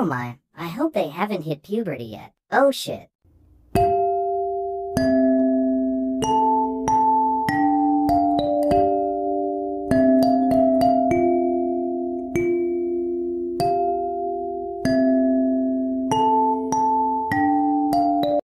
Oh my, I hope they haven't hit puberty yet. Oh shit.